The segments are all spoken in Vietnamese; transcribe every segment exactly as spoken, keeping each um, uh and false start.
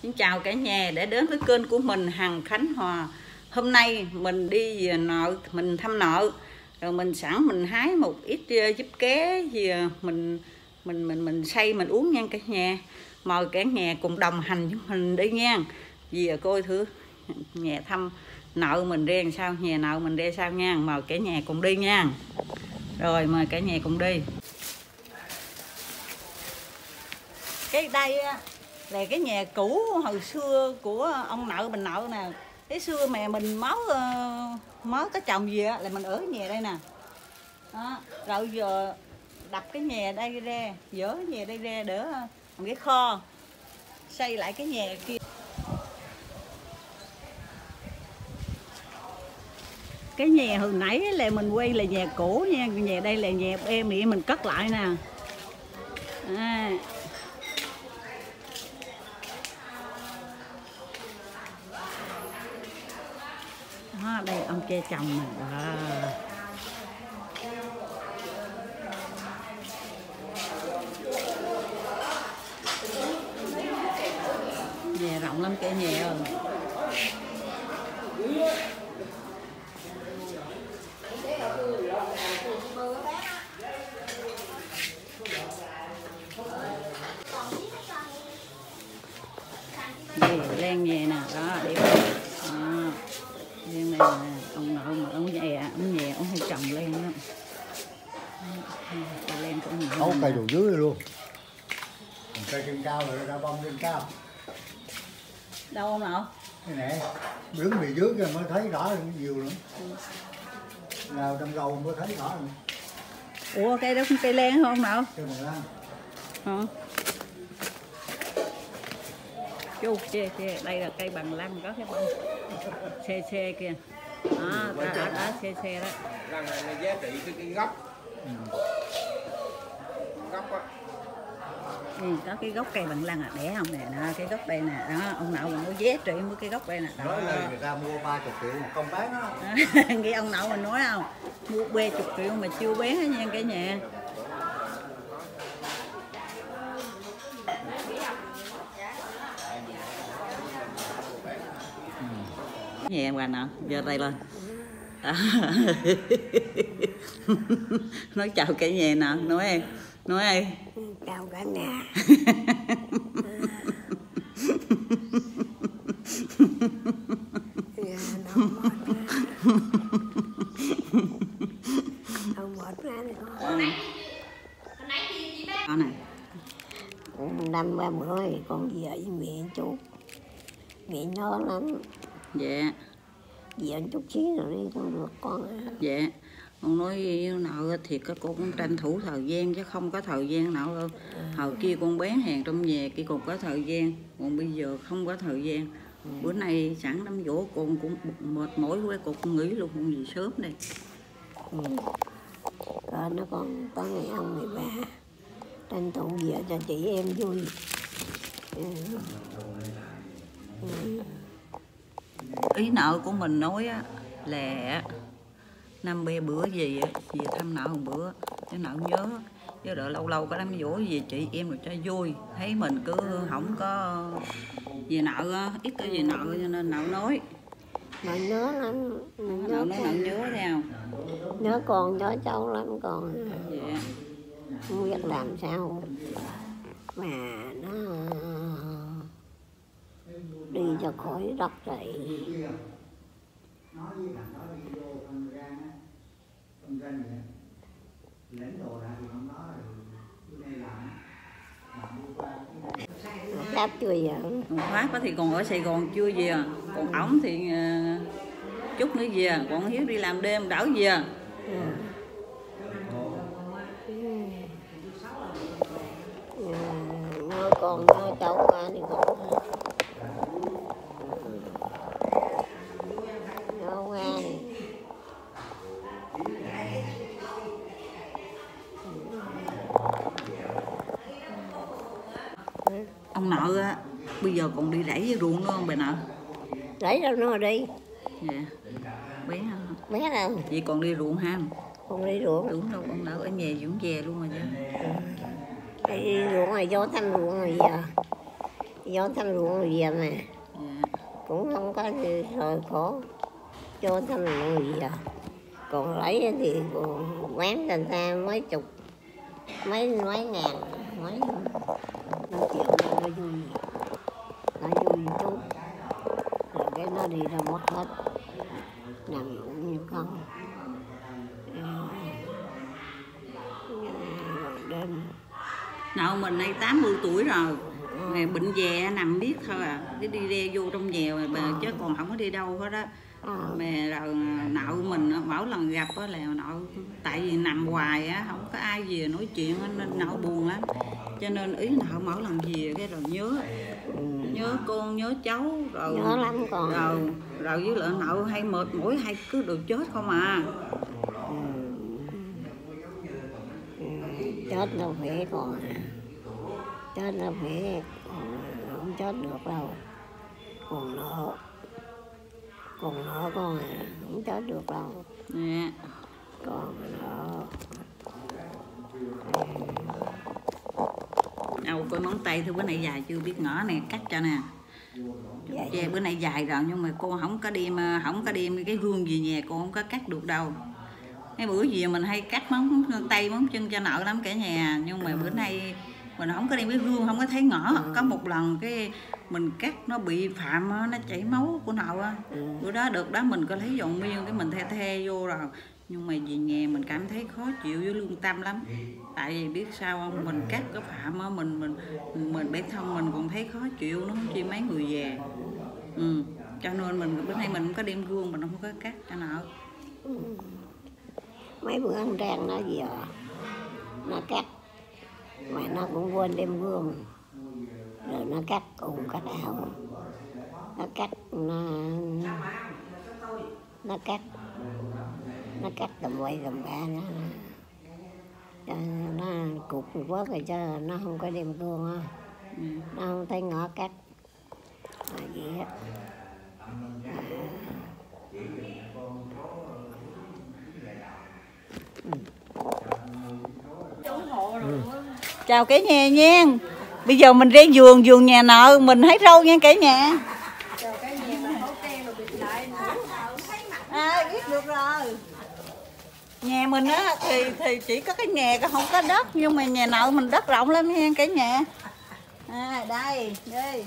Xin chào cả nhà đã đến với kênh của mình Hằng Khánh Hòa. Hôm nay mình đi nợ, mình thăm nợ, rồi mình sẵn mình hái một ít giúp ké gì mình mình mình mình xay mình uống nha cả nhà. Mời cả nhà cùng đồng hành với mình đi nha. Vì coi thử nhà thăm nợ mình ra làm sao, nhà nợ mình ra sao nha. Mời cả nhà cùng đi nha. Rồi mời cả nhà cùng đi. Cái đây á là cái nhà cũ hồi xưa của ông nợ mình nợ nè. Cái xưa mẹ mình mới mới có chồng gì á là mình ở cái nhà đây nè. Đó, rồi giờ đập cái nhà đây ra, dỡ cái nhà đây ra để làm cái kho, xây lại cái nhà kia. Cái nhà hồi nãy là mình quay là nhà cũ nha, nhà đây là nhà em thì mình cất lại nè. À. Đó, đây ông che chồng nè. Đó. Nhà rộng lắm cả nhà ơi. Đây lên nhà nè, đó đẹp. Đó. Lên này là ông nội mà ông nhà, ông nhà ông hay trồng lên đó. Lên của ông Ấu cây đồ dưới luôn. Cây trên cao rồi ra bông lên cao. Đâu ông nội? Cái này đứng bị dưới rồi mới thấy rõ nhiều nữa. Nào trong đầu mới thấy rõ nữa. Ủa cây đó không cây len không nào? Cây bằng lan. Hả? Chú chê chê, đây là cây bằng lăng có cái bông xe xe kìa. Đó, đó, đó, đó xe xe đó. Lăng này nó giá trị cái, cái gốc. Ừ. Gốc á. Ừ, có cái gốc cây bằng lăng à, đẻ không nè, đó, cái gốc đây nè, đó, ông nội mình nói giá trị với cái gốc đây nè. Nói lời người ta mua ba mươi triệu một công bán đó. Nghe ông nội mình nói không? Mua ba mươi triệu mà chưa bán hết nha cả nhà. Nhà bà nè, giờ tay lên. Nói chào cả nhà nè, nói em, nói em. Chào cả nhà. Không mệt ra này con. Con này. Năm ba bữa thì con về với mẹ chút. Mẹ nhớ lắm. Dạ. Về chút xíu rồi đi con được con. Dạ. Con nói nợ thiệt cô cũng tranh thủ thời gian chứ không có thời gian nào đâu. Hồi kia con bán hàng trong nhà kia còn có thời gian, còn bây giờ không có thời gian. Ừ. Bữa nay sẵn đám dỗ con cũng mệt mỏi quá, con cũng nghỉ luôn, con gì sớm đây. Ừ. Rồi nó còn có ngày ông ngày ba tranh thủ về cho chị em vui. Ừ. Ừ. Ý nợ của mình nói á là năm bê bữa gì á, về thăm nợ một bữa cái nợ nhớ, chứ đợi lâu lâu có đám dỗ về chị em rồi cho vui, thấy mình cứ không có về nợ, ít có về nợ cho nên nợ nói. Nợ nhớ lắm. Nhớ nợ nói nợ nhớ theo. Nhớ con nhớ cháu lắm con. Dạ. Không biết làm sao mà nó đi cho khỏi đất này. Pháp chưa về. Pháp thì còn ở Sài Gòn chưa về, còn ổng thì chút nữa về, còn Hiếu đi làm đêm đỡ về. Ừ. Ừ. Nhớ con nhớ cháu qua thì con nhớ qua thì ông nợ á bây giờ còn đi đẩy với ruộng nữa không bà nợ? Đẩy đâu nó đi. Dạ. Bé hả? Bé đâu? Vậy còn đi ruộng ha? Còn đi ruộng. Đúng đâu, ông nợ ở nhà Dũng về luôn rồi chứ. Đi ruộng rồi vô thăm ruộng rồi giờ. do thăm ruộng về mà Dạ. cũng không có gì rồi khổ, cho thăm ruộng về. Còn lấy thì còn bán người ta mấy chục, mấy mấy ngàn, mấy năm triệu nó vui, nó vui chút, rồi cái nó đi ra mất hết, nằm cũng như con. Đêm Nội mình nay tám mươi tuổi rồi, ngày bệnh về nằm biết thôi à, cái đi đe vô trong nhà bà, chứ còn không có đi đâu hết á. Mà rồi nội mình mỗi lần gặp á là nội, tại vì nằm hoài á, không có ai về nói chuyện nên nội buồn lắm. Cho nên ý nội mỗi lần về cái rồi nhớ, nhớ con, nhớ cháu, rồi nhớ lắm còn. Rồi, rồi với lại nội hay mệt mỏi hay cứ được chết không à. Chết đâu phải còn, chết đâu phải không chết được đâu, còn nợ, còn nợ con à, không chết được đâu. Dạ. Còn nợ. Đâu coi móng tay thôi, bữa nay dài chưa biết ngõ này cắt cho nè. Vậy Che bữa nay dài rồi nhưng mà cô không có đem không có đem cái gương về nhà, cô không có cắt được đâu. Cái bữa gì mình hay cắt móng tay móng chân cho nợ lắm cả nhà, nhưng mà bữa nay mình không có đem cái gương, không có thấy ngõ. Có một lần cái mình cắt nó bị phạm, nó chảy máu của nậu á. Bữa đó được đó mình có lấy dọn miên cái mình the the vô rồi, nhưng mà về nhà mình cảm thấy khó chịu với lương tâm lắm. Tại vì biết sao không, mình cắt cái phạm á, mình mình mình bản thân mình còn thấy khó chịu, nó không chi mấy người về. Ừ. Cho nên mình bữa nay mình không có đem gương, mình không có cắt cho nợ. mấy bữa ăn rang nó giờ nó cắt mà nó cũng quên đem gương, rồi nó cắt cùng cắt ảo, nó cắt nó nó cắt nó cắt tầm quay tầm ba nó nó, nó cục quá rồi cho nó không có đem gương á. Ừ. Nó không thấy ngõ cắt là vậy á. Chào cả nhà nha. Bây giờ mình ra vườn vườn nhà nợ mình hái rau nha cả nhà. À, biết được rồi. Nhà mình á thì thì chỉ có cái nhà không có đất, nhưng mà nhà nợ mình đất rộng lắm nha cả nhà. À đây, đây.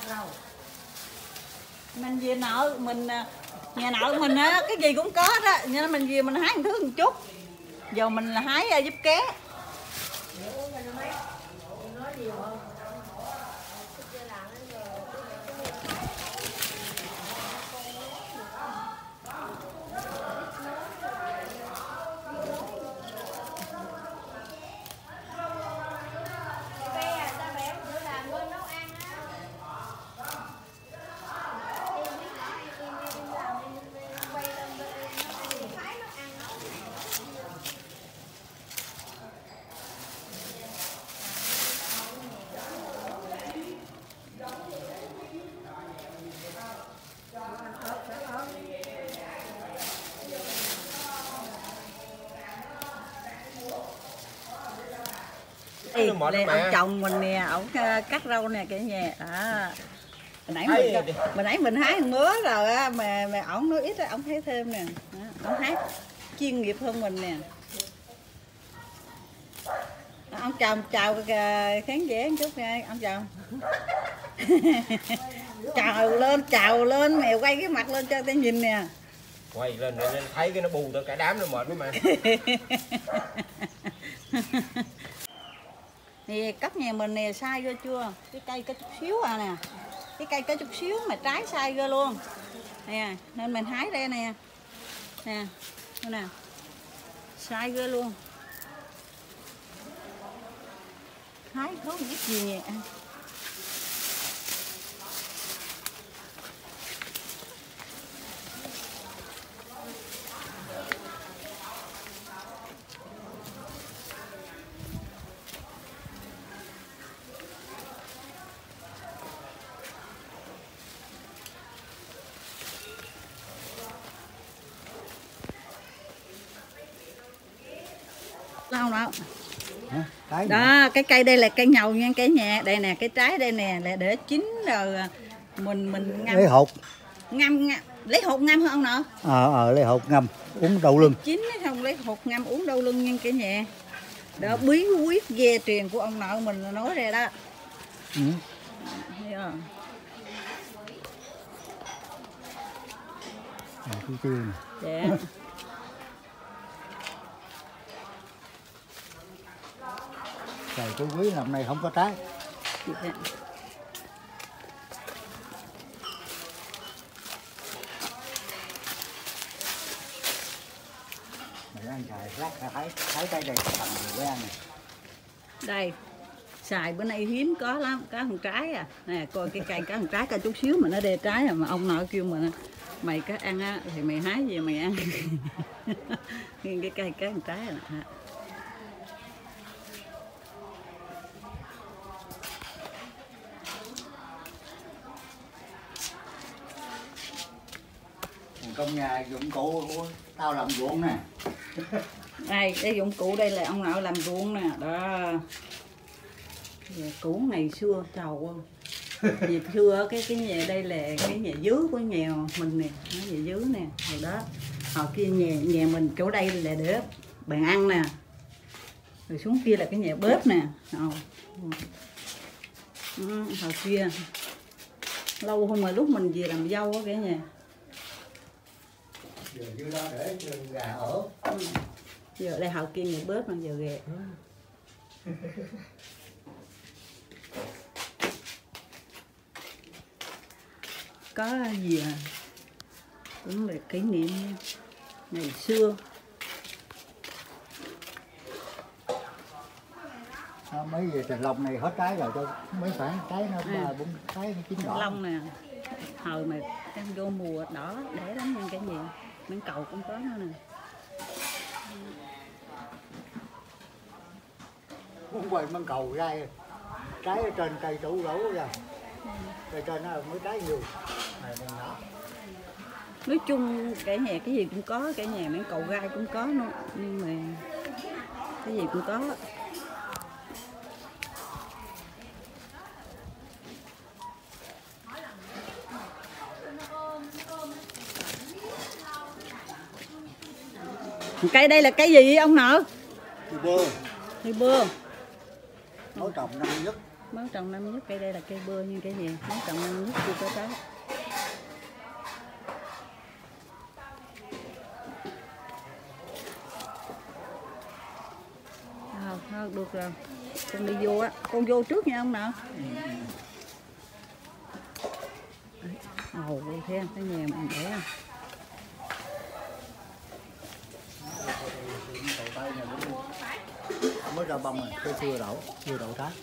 Mình về nợ mình nhà nợ mình á cái gì cũng có đó, nên mình về mình hái một thứ một chút. Giờ mình là hái giúp ké. Ê, đây ông chồng mình nè, ổng cắt rau nè cả nhà. Đó. Hồi nãy mình mình nãy mình hái một mớ rồi á, mà mà ổng nói ít á, ổng thấy thêm nè. Đó, ổng hái chuyên nghiệp hơn mình nè. Đó, ông chồng chào khán giả một chút nha, ông chồng. Chào lên, chào lên, mèo quay cái mặt lên cho ta nhìn nè. Quay lên nên thấy cái nó bù tới cả đám nó mệt lắm mà. Nè cắt nhà mình nè, sai ra chưa? Cái cây có chút xíu à nè. Cái cây có chút xíu mà trái sai ra luôn. Nè, nên mình hái đây nè. Nè, nè. Sai ra luôn. Hái không biết gì nhỉ. Đâu đâu. Hả? Trái đó, cái cây đây là cây nhầu nha cả nhà. Đây nè, cái trái đây nè là để chín rồi mình mình ngâm. lấy hột. Ngâm, ngâm lấy hột ngâm hả ông nội? Ờ ờ lấy hột ngâm uống đau lưng. Chín không lấy hột ngâm uống đau lưng nha cả nhà. Đó bí quyết gia truyền của ông nội mình nói ra đó. Ừ. Yeah. À, chú chưa nè. Dạ. Trời chú quý năm nay không có trái. Dạ. Mày ăn xài lát thấy thấy cái đây thành người ăn này. Đây xài bữa nay hiếm có lắm, có một trái à. Nè coi cái cây có một trái cả chút xíu mà nó đê trái à, mà ông nội kêu mình mày có ăn á thì mày hái về mày ăn. Nguyên cái cây có một trái à. Trong nhà dụng cụ tao làm ruộng nè. Đây cái dụng cụ đây là ông nội làm ruộng nè đó. Cũ ngày xưa trầu việc xưa cái cái nhà đây là cái nhà dưới của nhà mình nè, nó nhà dưới nè rồi đó. Hồi kia nhà nhà mình chỗ đây là để bàn ăn nè, rồi xuống kia là cái nhà bếp nè. Hồi, hồi kia lâu hơn mà lúc mình về làm dâu á cả nhà. Giờ dưới đó để gà ở. Ừ. Giờ đây hậu kia nhà bếp mà giờ ghẹ. Có gì à? Cũng là kỷ niệm ngày xưa. À, mấy về thành long này hết trái rồi cho mấy khoảng trái nó ba bốn trái nó chín đỏ. Long nè, hồi mà đang vô mùa đỏ để lắm nha cả nhà. Mảng cầu cũng có nữa nè. Muốn quay măng cầu ra trái ở trên cây tủ gỗ ra. Cây trên nó mới trái nhiều. Này này nhỏ. Nói chung cả nhà cái gì cũng có, cả nhà mảng cầu gai cũng có nữa, nhưng mà cái gì cũng có. Cây đây là cây gì ông nội? Cây bơ. Cây bơ. Mới trồng năm nhất. Mới trồng năm nhất, cây đây là cây bơ như cái gì? Mới trồng năm nhất chưa có trái. Thôi, thôi được rồi. Con đi vô á, con vô trước nha ông nào. Ồ, thấy không? Cái nhà mình để không? Mới ra bông rồi, cái chưa đậu, chưa đậu trái.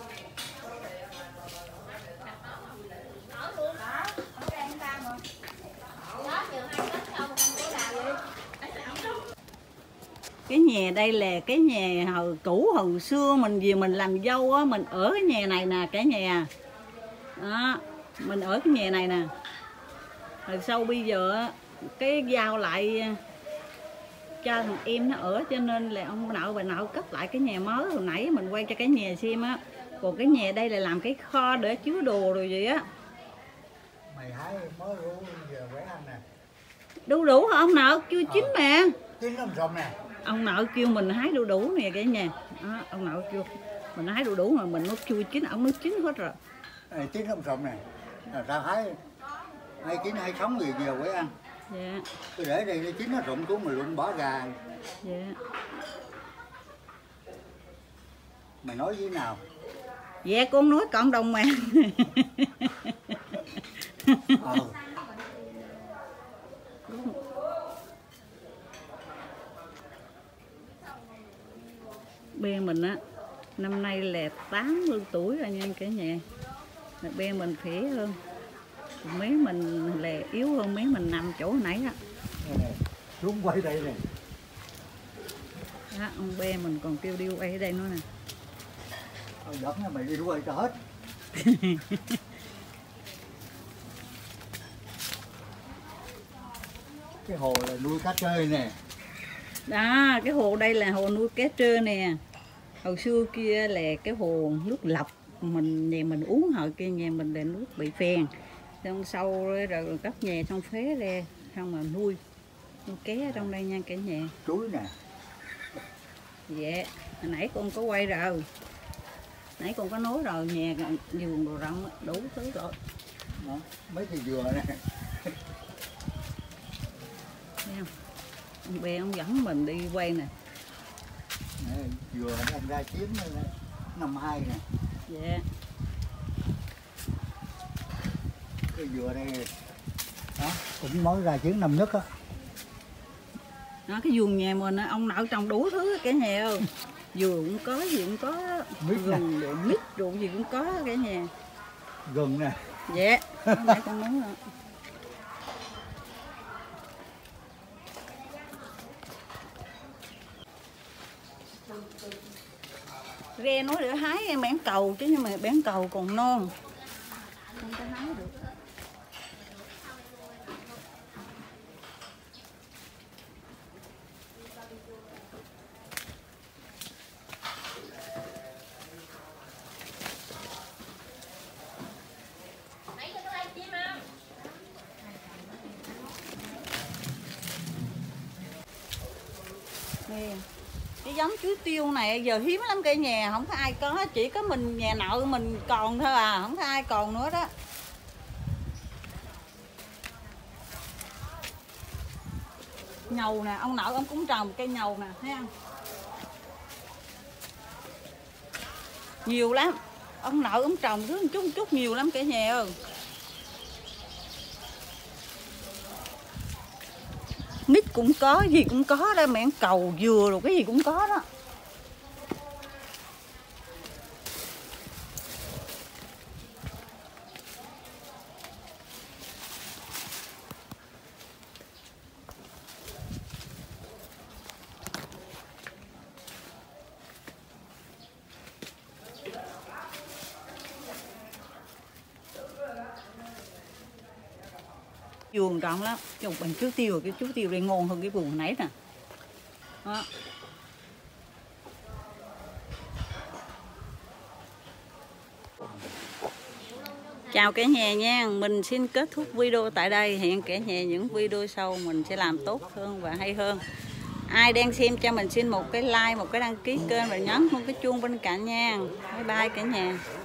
Cái nhà đây là cái nhà hồi cũ hồi xưa mình về mình làm dâu á, mình ở cái nhà này nè cả nhà. Đó, mình ở cái nhà này nè. Rồi sau bây giờ cái giao lại cho thằng em nó ở, cho nên là ông nội bà nội cấp lại cái nhà mới. Hồi nãy mình quay cho cái nhà xem á. Còn cái nhà đây là làm cái kho để chứa đồ rồi gì á. Mày hái mới rủ giờ quẻ ăn nè. Đu đủ hả ông nội? Chưa chín mà. Chín lắm xong nè. Ông nội kêu mình hái đu đủ nè cả nhà. Đó, ông nội kêu mình hái đu đủ mà mình nó chưa chín, ông nó chín hết rồi. Này, chín lắm xong nè. Là tao hái hay chín hay sống gì giờ quẻ ăn. Dạ. Tôi để đây nó chín nó rụng xuống mà rụng bỏ gà. Dạ. Mày nói với nào? Dạ con nói cộng đồng mà. Ờ. Be mình á năm nay là tám mươi tuổi rồi nha cả nhà. Là be mình khỏe hơn. Mấy mình là yếu hơn mấy mình nằm chỗ nãy á. Xuống quay đây nè. Đó, ông be mình còn kêu đi quay ở đây nữa nè. Thôi giỡn nha, mày đi quay cho hết. Cái hồ là nuôi cá trê nè. Đó, cái hồ đây là hồ nuôi cá trê nè. Hồi xưa kia là cái hồ nước lọc mình nhà mình uống, hồi kia nhà mình là nước bị phèn, xong sau rồi, rồi cấp nhà xong phế ra xong mà nuôi nuôi ké ở trong đây nha cả nhà. Chuối nè. Dạ, hồi nãy con có quay rồi, nãy con có nói rồi, nhà vườn đồ rộng đủ thứ rồi. Đó, mấy cây dừa này. Thấy không? Ông bé ông dẫn mình đi quay nè. Nè, dừa đang ra chiến năm hai nè. Dạ. Cái dừa đây đó cũng mới ra chiến năm nhất á. Đó, cái vườn nhà mình ông nội trồng đủ thứ cả nhà ơi. Dừa cũng có, gì cũng có, gừng đồ mít đồ gì cũng có cả nhà. Gừng nè. Dạ, hôm nay con muốn rồi. Re nói để hái bán cầu chứ, nhưng mà bán cầu còn non, không có hái được. Nè, cái giống chuối tiêu này giờ hiếm lắm cả nhà, không có ai có, chỉ có mình nhà nội mình còn thôi à, không có ai còn nữa đó. Nhầu nè, ông nội ông cũng trồng cây nhầu nè, thấy không? Nhiều lắm, ông nội ông trồng cứ một chút một chút nhiều lắm cả nhà ơi. Mít cũng có, gì cũng có đó, mảng cầu dừa rồi cái gì cũng có đó. Vườn rộng lắm, chục bằng chuối tiêu, cái chuối tiêu đây ngon hơn cái vườn hồi nãy nè. Đó. Chào cả nhà nha, mình xin kết thúc video tại đây. Hẹn cả nhà những video sau mình sẽ làm tốt hơn và hay hơn. Ai đang xem cho mình xin một cái like, một cái đăng ký kênh và nhấn một cái chuông bên cạnh nha. Bye bye cả nhà.